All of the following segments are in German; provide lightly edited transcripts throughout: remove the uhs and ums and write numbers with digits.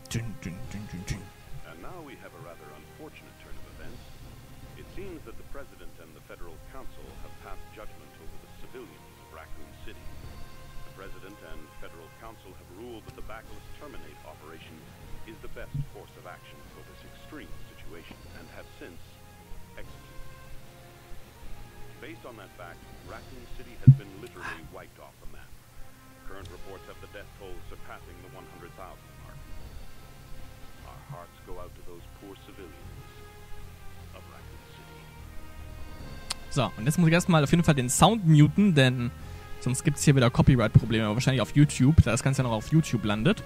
And now we have a rather unfortunate turn of events. It seems that the President and the Federal Council have passed judgment over the civilians of Raccoon City. The President and Federal Council have ruled that the Bacillus Terminate operation is the best course of action for this extreme situation and have since executed. Based on that fact, Raccoon City has been literally wiped off the map. Current reports have the death toll surpassing the 100,000 mark. Our hearts go out to those poor civilians of Raccoon City. So, und jetzt muss ich erstmal auf jeden Fall den Sound muten, denn sonst gibt es hier wieder Copyright-Probleme, aber wahrscheinlich auf YouTube, da das Ganze ja noch auf YouTube landet.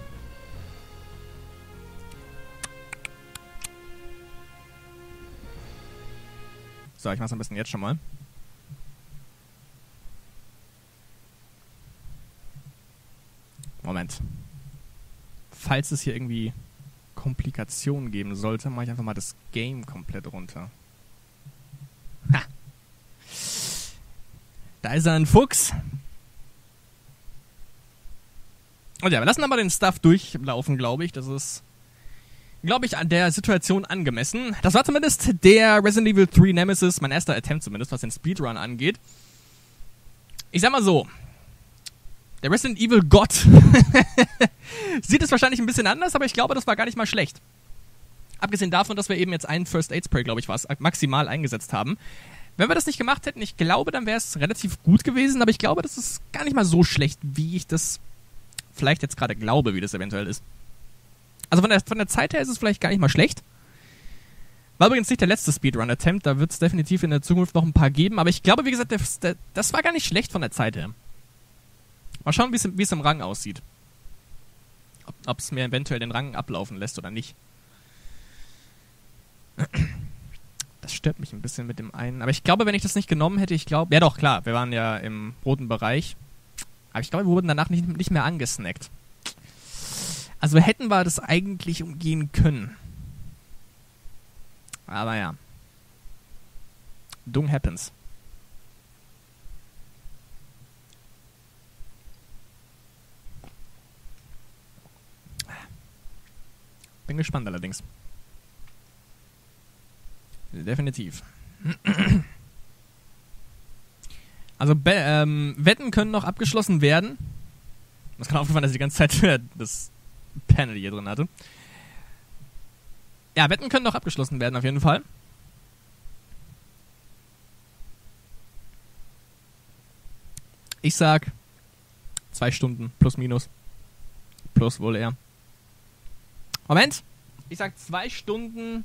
So, ich mach's am besten jetzt schon mal. Moment. Falls es hier irgendwie Komplikationen geben sollte, mache ich einfach mal das Game komplett runter. Ha! Da ist ein Fuchs. Und ja, wir lassen aber den Stuff durchlaufen, glaube ich. Das ist, glaube ich, an der Situation angemessen. Das war zumindest der Resident Evil 3 Nemesis, mein erster Attempt zumindest, was den Speedrun angeht. Ich sag mal so, der Resident Evil Gott sieht es wahrscheinlich ein bisschen anders, aber ich glaube, das war gar nicht mal schlecht. Abgesehen davon, dass wir eben jetzt einen First Aid Spray, glaube ich, maximal eingesetzt haben. Wenn wir das nicht gemacht hätten, ich glaube, dann wäre es relativ gut gewesen, aber ich glaube, das ist gar nicht mal so schlecht, wie ich das vielleicht jetzt gerade glaube, wie das eventuell ist. Also von der Zeit her ist es vielleicht gar nicht mal schlecht. War übrigens nicht der letzte Speedrun-Attempt, da wird es definitiv in der Zukunft noch ein paar geben, aber ich glaube, wie gesagt, das war gar nicht schlecht von der Zeit her. Mal schauen, wie es im Rang aussieht. Ob es mir eventuell den Rang ablaufen lässt oder nicht. Das stört mich ein bisschen mit dem einen. Aber ich glaube, wenn ich das nicht genommen hätte, ja doch, klar, wir waren ja im roten Bereich. Aber ich glaube, wir wurden danach nicht mehr angesnackt. Also hätten wir das eigentlich umgehen können. Aber ja. Dung happens. Bin gespannt allerdings. Definitiv. Also Wetten können noch abgeschlossen werden. Das kann aufgefallen, dass ich die ganze Zeit das Panel hier drin hatte. Ja, Wetten können noch abgeschlossen werden auf jeden Fall. Ich sag 2 Stunden plus minus. Plus wohl eher. Moment. Ich sag 2 Stunden.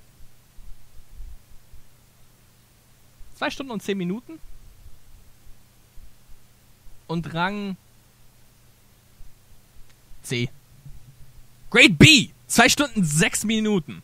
2 Stunden und 10 Minuten. Und Rang C. Grade B. 2 Stunden 6 Minuten.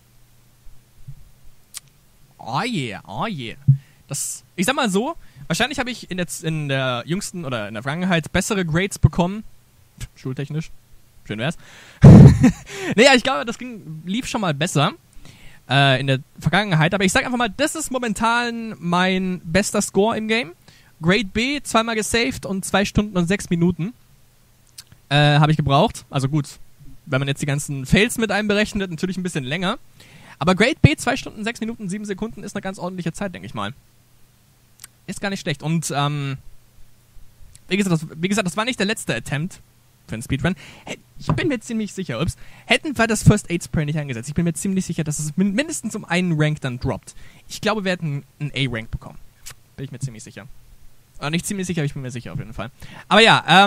Oh yeah, oh yeah. Ich sag mal so, wahrscheinlich habe ich in der jüngsten oder in der Vergangenheit bessere Grades bekommen. Schultechnisch. Schön wär's. Naja, ich glaube, das lief schon mal besser in der Vergangenheit. Aber ich sag einfach mal, das ist momentan mein bester Score im Game. Grade B, 2-mal gesaved und 2 Stunden und 6 Minuten habe ich gebraucht. Also gut, wenn man jetzt die ganzen Fails mit einberechnet, natürlich ein bisschen länger. Aber Grade B, 2 Stunden, 6 Minuten, 7 Sekunden ist eine ganz ordentliche Zeit, denke ich mal. Ist gar nicht schlecht. Und wie gesagt, das war nicht der letzte Attempt für einen Speedrun. Ich bin mir ziemlich sicher, hätten wir das First Aid Spray nicht eingesetzt, ich bin mir ziemlich sicher, dass es mindestens um einen Rank dann droppt. Ich glaube, wir hätten einen A-Rank bekommen. Bin ich mir ziemlich sicher. Nicht ziemlich sicher, aber ich bin mir sicher auf jeden Fall. Aber ja,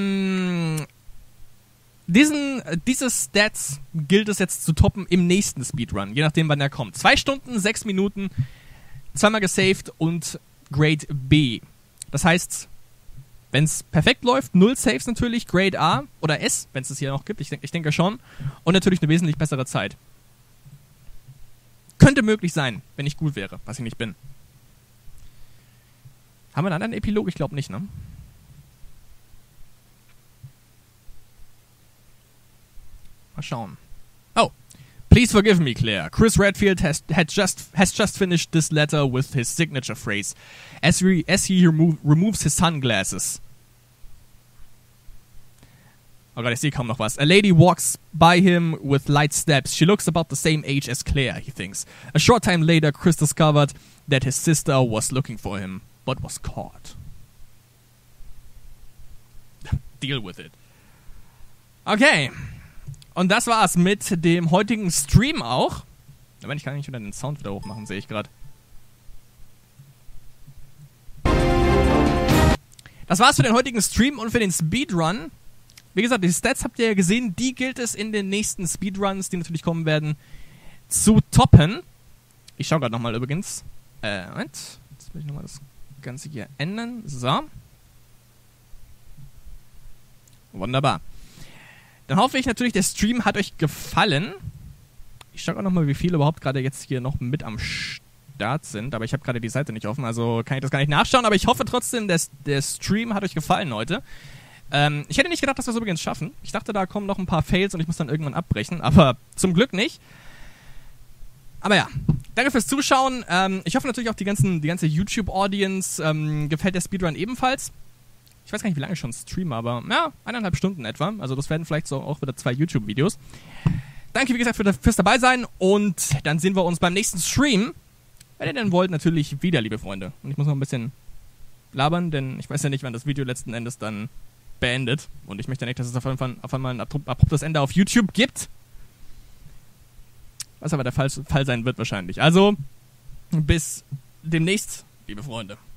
diese Stats gilt es jetzt zu toppen im nächsten Speedrun, je nachdem wann er kommt. 2 Stunden, 6 Minuten, 2-mal gesaved und Grade B. Das heißt, wenn es perfekt läuft, 0 Saves natürlich, Grade A oder S, wenn es hier noch gibt, ich denke schon. Und natürlich eine wesentlich bessere Zeit. Könnte möglich sein, wenn ich gut wäre, was ich nicht bin. Haben wir einen anderen Epilog? Ich glaube nicht, ne? Mal schauen. Oh. Please forgive me, Claire. Chris Redfield has just finished this letter with his signature phrase as he removes his sunglasses. Oh Gott, ich sehe kaum noch was. A lady walks by him with light steps. She looks about the same age as Claire, he thinks. A short time later, Chris discovered that his sister was looking for him, but was caught. Deal with it. Okay. Und das war's mit dem heutigen Stream auch. Aber ich kann nicht wieder den Sound wieder hochmachen, sehe ich gerade. Das war's für den heutigen Stream und für den Speedrun. Wie gesagt, die Stats habt ihr ja gesehen, die gilt es in den nächsten Speedruns, die natürlich kommen werden, zu toppen. Ich schaue gerade nochmal übrigens. Moment. Jetzt will ich nochmal das Ganze hier ändern. So. Wunderbar. Dann hoffe ich natürlich, der Stream hat euch gefallen. Ich schaue auch nochmal, wie viele überhaupt gerade jetzt hier noch mit am Start sind. Aber ich habe gerade die Seite nicht offen, also kann ich das gar nicht nachschauen. Aber ich hoffe trotzdem, dass der Stream hat euch gefallen heute. Ich hätte nicht gedacht, dass wir es übrigens schaffen. Ich dachte, da kommen noch ein paar Fails und ich muss dann irgendwann abbrechen. Aber zum Glück nicht. Aber ja, danke fürs Zuschauen. Ich hoffe natürlich auch die ganze YouTube-Audience gefällt der Speedrun ebenfalls. Ich weiß gar nicht, wie lange ich schon streame, aber ja, 1,5 Stunden etwa. Also das werden vielleicht so auch wieder 2 YouTube-Videos. Danke, wie gesagt, fürs dabei sein. Und dann sehen wir uns beim nächsten Stream. Wenn ihr denn wollt, natürlich wieder, liebe Freunde. Und ich muss noch ein bisschen labern, denn ich weiß ja nicht, wann das Video letzten Endes dann beendet. Und ich möchte nicht, dass es auf einmal ein abruptes Ende auf YouTube gibt. Was aber der Fall sein wird wahrscheinlich. Also, bis demnächst, liebe Freunde.